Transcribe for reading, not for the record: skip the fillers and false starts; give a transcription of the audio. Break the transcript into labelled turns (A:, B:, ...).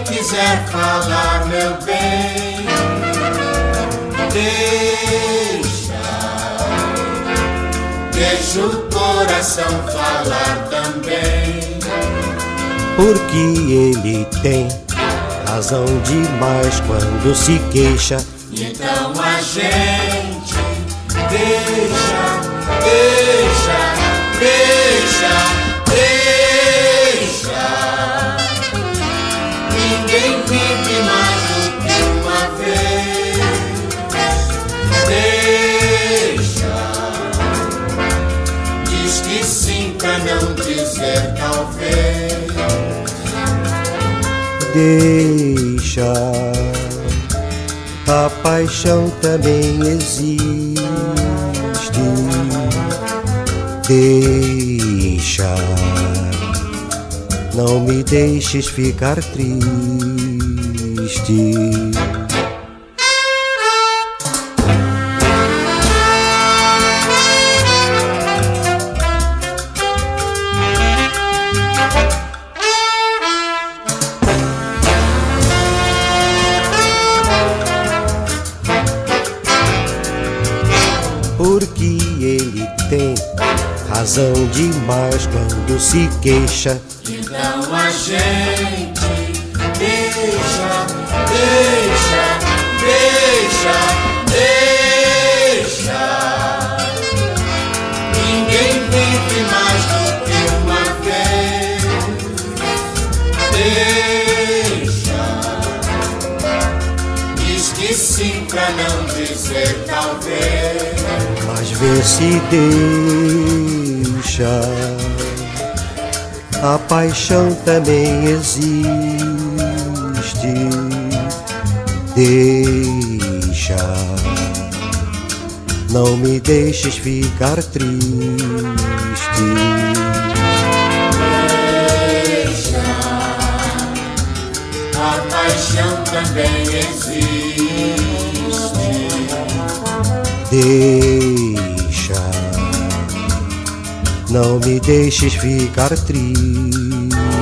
A: quiser falar, meu bem, deixa o coração falar também.
B: Porque ele tem razão demais quando se queixa.
A: Então a gente deixa. Ninguém vive mais do que uma vez. Diz que sim pra não dizer talvez.
B: Deixa, a paixão também existe. Deixa, não me deixes ficar triste. Porque ele tem razão demais quando se queixa.
A: Então a gente deixa. Ninguém vive mais do que uma vez. Diz que sim pra não dizer talvez.
B: Mas vê se deixa, a paixão também existe. Deixa, não me deixes ficar triste.
A: Deixa, a paixão também existe.
B: Deixa, não me deixes ficar triste.